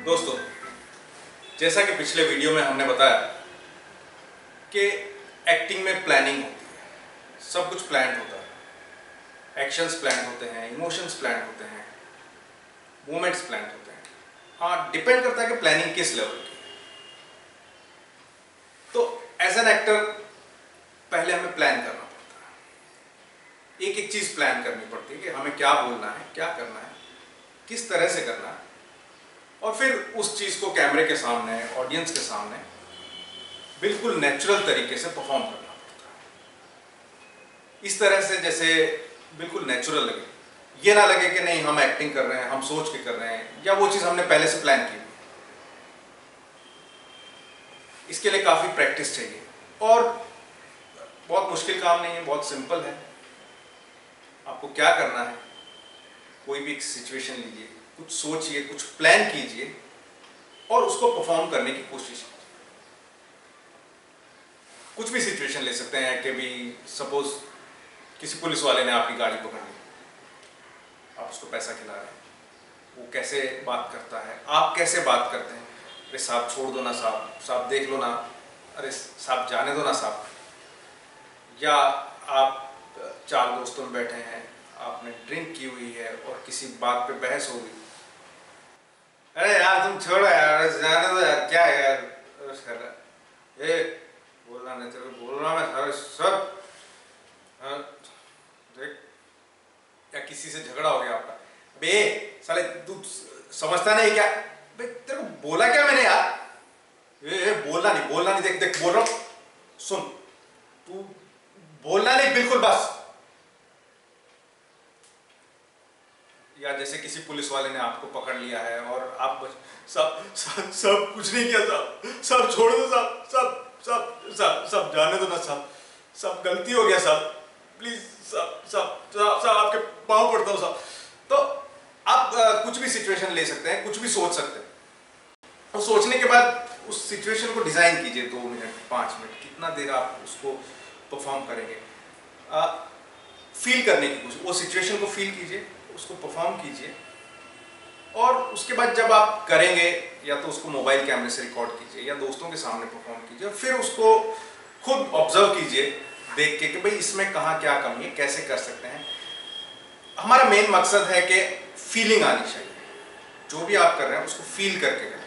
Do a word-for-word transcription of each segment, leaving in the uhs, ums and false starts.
दोस्तों, जैसा कि पिछले वीडियो में हमने बताया कि एक्टिंग में प्लानिंग होती है, सब कुछ प्लान होता है, एक्शंस प्लान होते हैं, इमोशंस प्लान होते हैं, मूवमेंट्स प्लान होते हैं। हाँ, डिपेंड करता है कि प्लानिंग किस लेवल की है। तो एज एन एक्टर पहले हमें प्लान करना पड़ता है, एक एक चीज प्लान करनी पड़ती है कि हमें क्या बोलना है, क्या करना है, किस तरह से करना है, और फिर उस चीज को कैमरे के सामने, ऑडियंस के सामने बिल्कुल नेचुरल तरीके से परफॉर्म करना पड़ता है। इस तरह से जैसे बिल्कुल नेचुरल लगे, ये ना लगे कि नहीं हम एक्टिंग कर रहे हैं, हम सोच के कर रहे हैं, या वो चीज हमने पहले से प्लान की। इसके लिए काफी प्रैक्टिस चाहिए और बहुत मुश्किल काम नहीं है, बहुत सिंपल है। आपको क्या करना है, कोई भी एक सिचुएशन लीजिए, कुछ सोचिए, कुछ प्लान कीजिए और उसको परफॉर्म करने की कोशिश कीजिए। कुछ भी सिचुएशन ले सकते हैं कि भी सपोज किसी पुलिस वाले ने आपकी गाड़ी पकड़ ली, आप उसको पैसा खिला रहे हैं, वो कैसे बात करता है, आप कैसे बात करते हैं, अरे साहब छोड़ दो ना साहब, साहब देख लो ना, अरे साहब जाने दो ना साहब। या आप चार दोस्तों में बैठे हैं, आपने ड्रिंक की हुई है और किसी बात पे बहस हो गई, अरे यार तुम छोड़ो यार, जाने दो यार, क्या है यार, ए बोलना नहीं, तेरे को बोल रहा मैं सारे सब देख। या किसी से झगड़ा हो गया आपका, बे साले तू समझता नहीं क्या, बे तेरे को बोला क्या मैंने यार, ए बोलना नहीं, बोलना नहीं, देख देख बोल रहा हूं, सुन तू बोलना नहीं बिल्कुल बस। या जैसे किसी पुलिस वाले ने आपको पकड़ लिया है और आप सब सब सब कुछ नहीं किया साहब, सब छोड़ दो साहब, सब सब सब सब जाने दो ना साहब, सब गलती हो गया साहब, प्लीज सब सब सब सब आपके पाँव पड़ता हूँ साहब। तो आप आ, कुछ भी सिचुएशन ले सकते हैं, कुछ भी सोच सकते हैं, और सोचने के बाद उस सिचुएशन को डिजाइन कीजिए। दो मिनट पाँच मिनट कितना देर आप उसको परफॉर्म करेंगे, आ, फील करने की कोशिश, वो सिचुएशन को फील कीजिए, उसको परफॉर्म कीजिए, और उसके बाद जब आप करेंगे या तो उसको मोबाइल कैमरे से रिकॉर्ड कीजिए या दोस्तों के सामने परफॉर्म कीजिए, और फिर उसको खुद ऑब्जर्व कीजिए देख के कि भाई इसमें कहाँ क्या कमी है, कैसे कर सकते हैं। हमारा मेन मकसद है कि फीलिंग आनी चाहिए, जो भी आप कर रहे हैं उसको फील करके करें।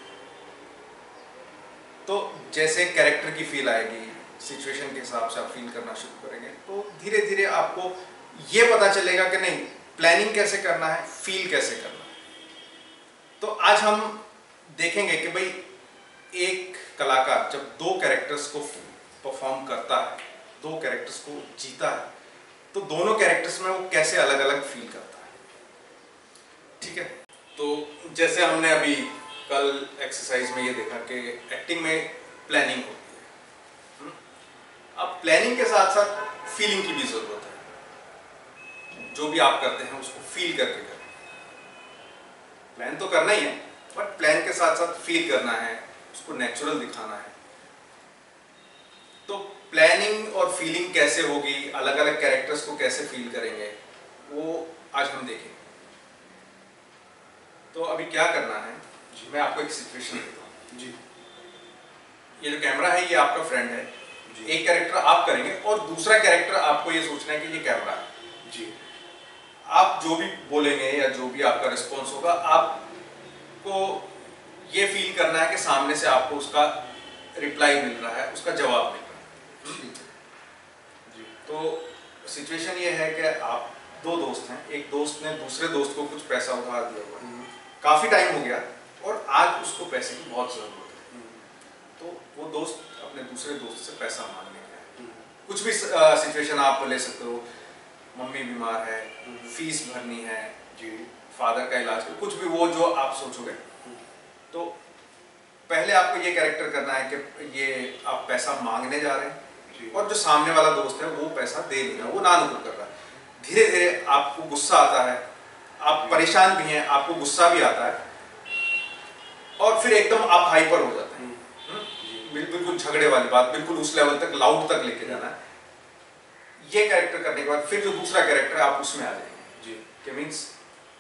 तो जैसे कैरेक्टर की फील आएगी, सिचुएशन के हिसाब से आप फील करना शुरू करेंगे, तो धीरे धीरे आपको ये पता चलेगा कि नहीं प्लानिंग कैसे करना है, फील कैसे करना है। तो आज हम देखेंगे कि भाई एक कलाकार जब दो कैरेक्टर्स को परफॉर्म करता है, दो कैरेक्टर्स को जीता है, तो दोनों कैरेक्टर्स में वो कैसे अलग अलग फील करता है। ठीक है, तो जैसे हमने अभी कल एक्सरसाइज में ये देखा कि एक्टिंग में प्लानिंग होती है, अब प्लानिंग के साथ साथ फीलिंग की भी जरूरत है। जो भी आप करते हैं उसको फील करके करें। प्लान तो करना ही है, बट प्लान के साथ साथ फील करना है, उसको नेचुरल दिखाना है। तो प्लानिंग और फीलिंग कैसे होगी, अलग अलग कैरेक्टर्स को कैसे फील करेंगे, वो आज हम देखेंगे। तो अभी क्या करना है, मैं आपको एक सिचुएशन देता हूँ जी। ये जो कैमरा है ये आपका फ्रेंड है, एक कैरेक्टर आप करेंगे और दूसरा कैरेक्टर आपको ये सोचना है कि ये कैमरा है जी। आप जो भी बोलेंगे या जो भी आपका रिस्पॉन्स होगा, आपको ये फील करना है कि सामने से आपको उसका रिप्लाई मिल रहा है, उसका जवाब मिल रहा है जी। तो सिचुएशन ये है कि आप दो दोस्त हैं, एक दोस्त ने दूसरे दोस्त को कुछ पैसा उधार दिया हुआ है, काफी टाइम हो गया और आज उसको पैसे की बहुत जरूरत है। तो वो दोस्त अपने दूसरे दोस्त से पैसा मांगने गया है। कुछ भी सिचुएशन आप ले सकते हो, मम्मी बीमार है, फीस भरनी है जी, फादर का इलाज, कुछ भी वो जो आप सोचोगे। तो पहले आपको ये कैरेक्टर करना है कि ये आप पैसा मांगने जा रहे हैं और जो सामने वाला दोस्त है वो पैसा दे नहीं रहा, वो ना नुकुर कर रहा है। धीरे धीरे आपको गुस्सा आता है, आप परेशान भी हैं, आपको गुस्सा भी आता है, और फिर एकदम आप हाइपर हो जाते हैं। बिल्कुल झगड़े वाली बात, बिल्कुल उस लेवल तक, लाउड तक लेके जाना है। ये कैरेक्टर करने के बाद फिर जो दूसरा कैरेक्टर है आप उसमें आ जाएंगे जी, कि मीन्स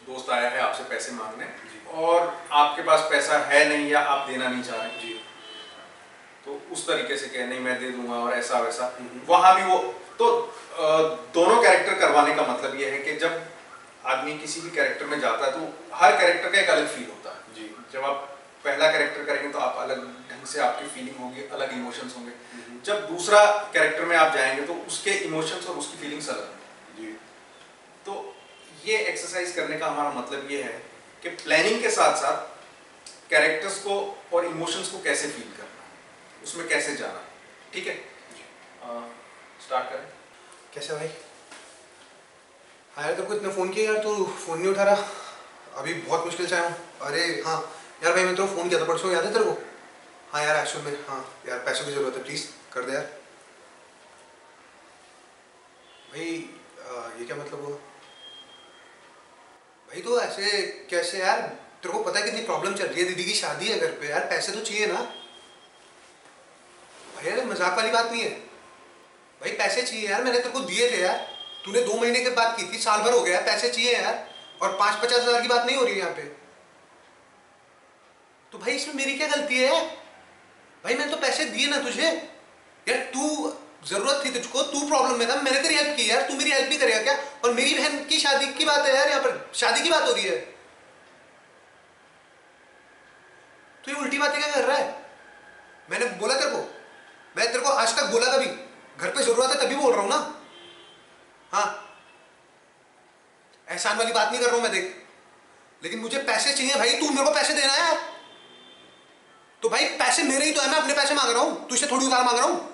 दोस्त आया है आपसे पैसे मांगने और आपके पास पैसा है नहीं या आप देना नहीं चाह रहे जी, तो उस तरीके से कह नहीं मैं दे दूंगा और ऐसा वैसा, वहां भी वो तो दोनों कैरेक्टर करवाने का मतलब ये है कि जब आदमी किसी भी कैरेक्टर में जाता है तो हर कैरेक्टर का एक अलग फील होता है जी। जब आप पहला कैरेक्टर करेंगे तो आप अलग ढंग से आपकी फीलिंग होगी, अलग इमोशंस होंगे। जब दूसरा कैरेक्टर में आप जाएंगे तो उसके इमोशंस और उसकी फीलिंग्स अलग होंगी। तो ये एक्सरसाइज करने का हमारा मतलब ये है कि प्लानिंग के साथ साथ कैरेक्टर्स को और इमोशंस को कैसे फील करना, उसमें कैसे जाना। ठीक है, स्टार्ट करें। कैसे भाई? हाँ यार, तेरे को इतना फ़ोन किया यार, तू फ़ोन नहीं उठा रहा। अभी बहुत मुश्किल से आया हूँ। अरे हाँ यार भाई, मैं तेरे को फ़ोन किया था परसों, याद है तेरे को? हाँ यार एक्चुअल में हाँ यार पैसों की ज़रूरत है, प्लीज़ कर दे यार। भाई आ, ये क्या मतलब हुआ भाई? तो ऐसे कैसे यार? तेरे को पता है कितनी प्रॉब्लम चल रही है, दीदी की शादी है घर पे यार, पैसे तो चाहिए ना भाई। यार मजाक वाली बात नहीं है भाई, पैसे चाहिए यार। मैंने तेरे को दिए थे यार, तूने दो महीने के बाद की थी, साल भर हो गया, पैसे चाहिए यार। और पाँच पचास हजार की बात नहीं हो रही है यहाँ पे। तो भाई इसमें मेरी क्या गलती है भाई? मैंने तो पैसे दिए ना तुझे यार, तू जरूरत थी तुझको, तू प्रॉब्लम में था, मैंने तेरी हेल्प की यार, तू मेरी हेल्प भी करेगा क्या? और मेरी बहन की शादी की बात है यार, यहाँ पर शादी की बात हो रही है, तू ये उल्टी बातें क्या कर रहा है? मैंने बोला तेरे को, मैं तेरे को आज तक बोला कभी घर पे जरूरत है तभी बोल रहा हूं ना। हाँ एहसान वाली बात नहीं कर रहा हूं मैं, देख, लेकिन मुझे पैसे चाहिए भाई, तू मेरे को पैसे देना है यार। तो भाई पैसे मेरे ही तो है, मैं अपने पैसे मांग रहा हूं, तुझसे थोड़ी उधार मांग रहा हूं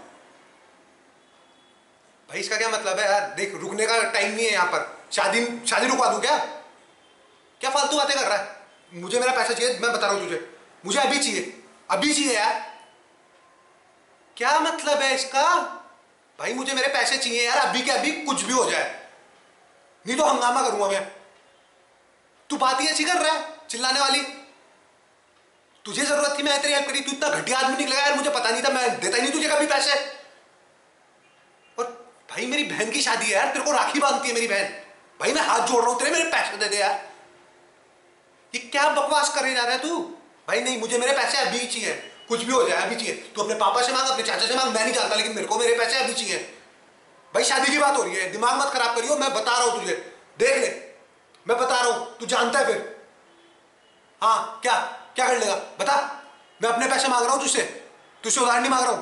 भाई। इसका क्या मतलब है यार? देख, रुकने का टाइम नहीं है यहाँ पर, शादी शादी रुकवा दूं क्या? क्या फालतू बातें कर रहा है? मुझे मेरा पैसा चाहिए, मैं बता रहा हूं तुझे, मुझे अभी चाहिए, अभी चाहिए यार। क्या मतलब है इसका भाई? मुझे मेरे पैसे चाहिए यार, अभी के अभी, कुछ भी हो जाए, नहीं तो हंगामा करूंगा मैं। तू बात ही ऐसी कर रहा है चिल्लाने वाली। तुझे जरूरत थी, मैं तेरी हेल्प करी, तू इतना घटिया आदमी निकलेगा यार, मुझे पता नहीं था, मैं देता ही नहीं तुझे कभी पैसे। और भाई मेरी बहन की शादी है यार, तेरे को राखी बांधती है मेरी बहन, भाई मैं हाथ जोड़ रहा हूं तेरे, मेरे पैसे दे दे यार। ये क्या बकवास करे जा रहा है तू? भाई नहीं, मुझे मेरे पैसे अभी चाहिए, कुछ भी हो जाए अभी चाहिए। तू अपने पापा से मांग, अपने चाचा से मांग, मैं नहीं जानता, लेकिन मेरे को मेरे पैसे अभी चाहिए भाई। शादी की बात हो रही है, दिमाग मत खराब करियो, मैं बता रहा हूं तुझे, देख ले, मैं बता रहा हूं, तू जानता है फिर। हाँ क्या क्या कर लेगा बता? मैं अपने पैसे मांग रहा हूं तुझसे, तुझसे उधार नहीं मांग रहा हूं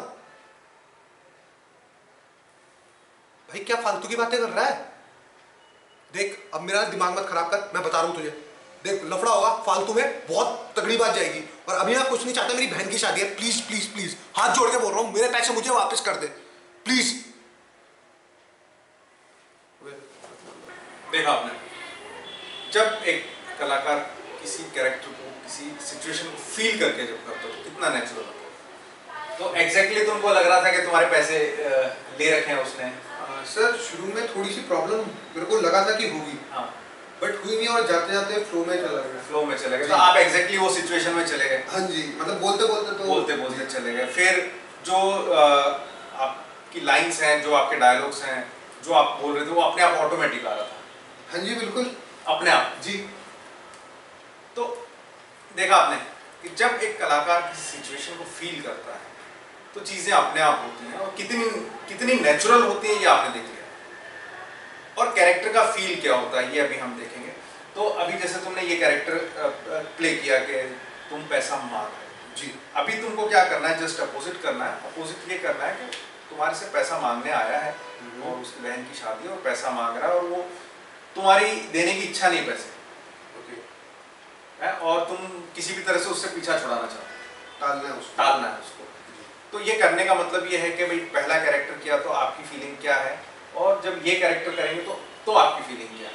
भाई। क्या फालतू की बातें कर रहा है? देख अब मेरा दिमाग मत खराब कर, मैं बता रहा हूं तुझे, देख लफड़ा होगा फालतू में, बहुत तगड़ी बात जाएगी। और अभी मैं कुछ नहीं चाहता, मेरी बहन की शादी है, प्लीज प्लीज प्लीज हाथ जोड़ के बोल रहा हूं, मेरे पैसे मुझे वापस कर दे प्लीज। देखा आपने, जब एक कलाकार किसी कैरेक्टर को, किसी सिचुएशन को फील करके जब करता है तो कितना नेचुरल होता है। तो एग्जैक्टली तुमको लग रहा था कि तुम्हारे पैसे ले रखे हैं उसने? आ, सर शुरू में थोड़ी सी प्रॉब्लम मेरे को लगा था कि होगी, हाँ, बट हुई नहीं, और जाते जाते फ्लो में चला गया। फ्लो में चले गए, तो आप एग्जैक्टली वो सिचुएशन में चले गए। हाँ जी, मतलब बोलते बोलते तो बोलते बोलते चले गए। फिर जो आपकी लाइंस हैं, जो आपके डायलॉग्स हैं, जो आप बोल रहे थे, वो अपने आप ऑटोमेटिक आ रहा था। हाँ जी बिल्कुल अपने आप जी। तो देखा आपने कि जब एक कलाकार किसी सिचुएशन को फील करता है तो चीजें अपने आप होती हैं, और कितनी कितनी नेचुरल होती है ये आपने देख लिया। और कैरेक्टर का फील क्या होता है ये अभी हम देखेंगे। तो अभी जैसे तुमने ये कैरेक्टर प्ले किया कि तुम पैसा मांग रहे हो जी, अभी तुमको क्या करना है? जस्ट अपोजिट करना है। अपोजिट ये करना है कि तुम्हारे से पैसा मांगने आया है और उसकी बहन की शादी है और पैसा मांग रहा है, और वो तुम्हारी देने की इच्छा नहीं पैसे, ओके है, और तुम किसी भी तरह से उससे पीछा छुड़ाना चाहते हो, टालना है उसको, टालना है उसको। तो ये करने का मतलब ये है कि भाई पहला कैरेक्टर किया तो आपकी फीलिंग क्या है, और जब ये कैरेक्टर करेंगे तो तो आपकी फीलिंग क्या है।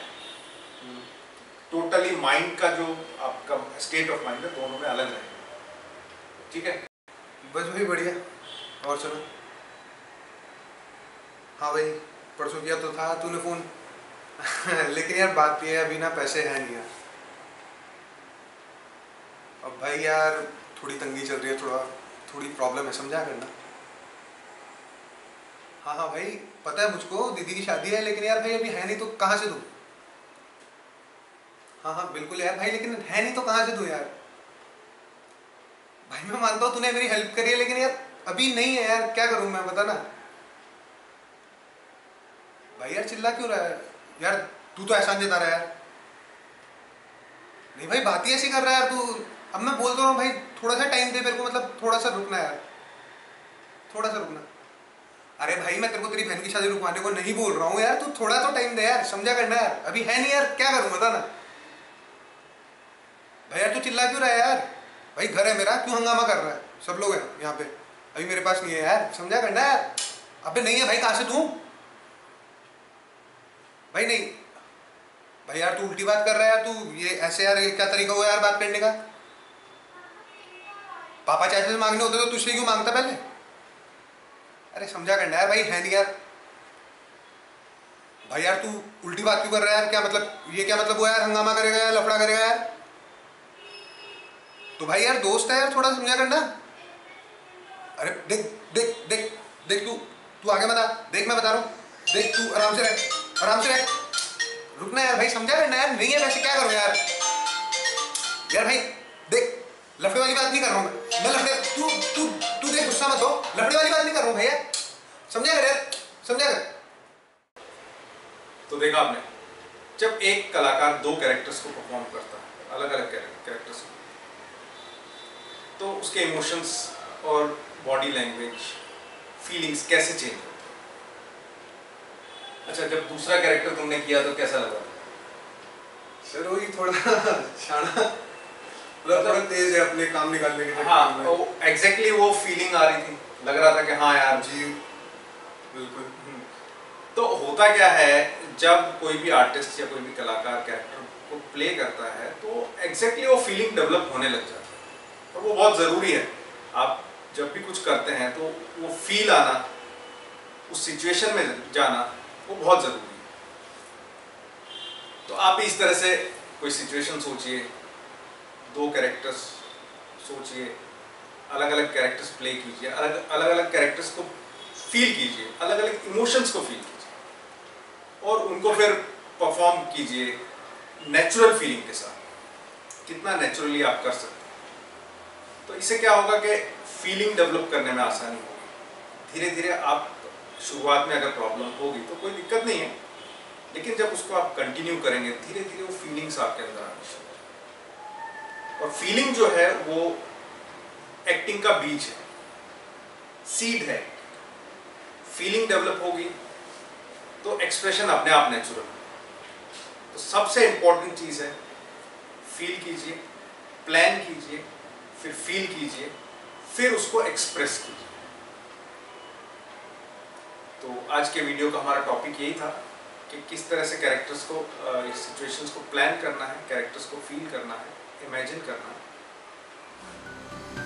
टोटली माइंड का जो आपका स्टेट ऑफ माइंड है दोनों में अलग रहेगा। ठीक है, बस भाई बढ़िया। और सुनो, हाँ भाई परसों किया तो था तूने फोन लेकिन यार बात ये है, अभी ना पैसे हैं नहीं यार। अब भाई यार थोड़ी तंगी चल रही है, थोड़ा थोड़ी प्रॉब्लम है, समझा करना। हाँ हाँ भाई पता है मुझको, दीदी की शादी है, लेकिन यार भाई अभी है नहीं तो कहाँ से दूँ? हाँ हाँ बिल्कुल यार भाई, लेकिन है नहीं तो कहाँ से दूं यार। भाई मैं मानता हूँ तूने मेरी हेल्प करी है, लेकिन यार अभी नहीं है यार, क्या करूँ मैं, बता ना। भाई यार चिल्ला क्यों रहा है यार, तू तो एहसान जता रहा है यार। नहीं भाई बात ही ऐसी कर रहा है यार तू। अब मैं बोल तो रहा हूँ भाई, थोड़ा सा टाइम दे मेरे को, मतलब थोड़ा सा रुकना यार, थोड़ा सा रुकना। अरे भाई मैं तेरे को तेरी बहन की शादी रुकवाने को नहीं बोल रहा हूँ यार, तू थोड़ा तो टाइम दे यार, समझा करना यार, अभी है नहीं यार, क्या करूँ बता ना। भाई यार तू चिल्ला क्यों रहा है यार। भाई घर है मेरा, क्यों हंगामा कर रहा है, सब लोग हैं यहाँ पे, अभी मेरे पास नहीं है यार, समझा करना यार। अबे नहीं है भाई, कहाँ से दूँ भाई, नहीं भाई यार तू उल्टी बात कर रहा है यार तू, ये ऐसे यार, ये क्या तरीका हुआ यार बात करने का। पापा चाचा से मांगने होते तो तुझसे क्यों मांगता पहले। अरे समझा करना यार भाई, है नहीं यार। भाई यार तू उल्टी बात क्यों कर रहा है यार, क्या मतलब, ये क्या मतलब हुआ यार, हंगामा करेगा यार, लफड़ा करेगा यार। तो भाई यार दोस्त है यार, थोड़ा समझा करना। अरे देख देख देख देख, तू तू आगे मत आ, देख मैं बता रहा हूँ, देख तू आराम से रह, आराम से रह, रुकना यार भाई, समझा करना यार, नहीं है वैसे क्या करूँ यार। यार भाई देख, लफड़े वाली बात नहीं कर रहा हूँ मैं मैं लफड़े, तू तू तू देख गुस्सा मत हो, लफड़े वाली बात नहीं कर रहा हूँ भैया, समझा कर यार, समझा कर। तो देखा आपने, जब एक कलाकार दो कैरेक्टर्स को परफॉर्म करता है, अलग अलग कैरेक्टर्स को, तो उसके इमोशंस और बॉडी लैंग्वेज, फीलिंग्स कैसे चेंज होते हैं। अच्छा, जब दूसरा कैरेक्टर तुमने किया तो कैसा लगा? सर वही थोड़ा शाना, मतलब थोड़ा तेज है अपने काम निकालने के लिए। हाँ, वो एग्जैक्टली वो फीलिंग आ रही थी, लग रहा था कि हाँ यार जी बिल्कुल। तो होता क्या है, जब कोई भी आर्टिस्ट या कोई भी कलाकार कैरेक्टर को प्ले करता है तो एग्जैक्टली वो फीलिंग डेवलप होने लग जाती है, और वो बहुत ज़रूरी है। आप जब भी कुछ करते हैं तो वो फील आना, उस सिचुएशन में जाना, वो बहुत ज़रूरी है। तो आप इस तरह से कोई सिचुएशन सोचिए, दो कैरेक्टर्स सोचिए, अलग अलग कैरेक्टर्स प्ले कीजिए, अलग अलग अलग कैरेक्टर्स को फील कीजिए, अलग अलग इमोशंस को फील कीजिए, और उनको फिर परफॉर्म कीजिए नेचुरल फीलिंग के साथ, कितना नेचुरली आप कर सकते हैं। तो इससे क्या होगा कि फीलिंग डेवलप करने में आसानी होगी। धीरे धीरे आप, शुरुआत में अगर प्रॉब्लम होगी तो कोई दिक्कत नहीं है, लेकिन जब उसको आप कंटिन्यू करेंगे धीरे धीरे वो फीलिंग्स आपके अंदर आनी शुरू होगी। और फीलिंग जो है वो एक्टिंग का बीज है, सीड है। फीलिंग डेवलप होगी तो एक्सप्रेशन अपने आप नेचुरल। तो सबसे इंपॉर्टेंट चीज़ है, फील कीजिए, प्लान कीजिए, फिर फील कीजिए, फिर उसको एक्सप्रेस कीजिए। तो आज के वीडियो का हमारा टॉपिक यही था कि किस तरह से कैरेक्टर्स को, सिचुएशंस को प्लान करना है, कैरेक्टर्स को फील करना है, इमेजिन करना है।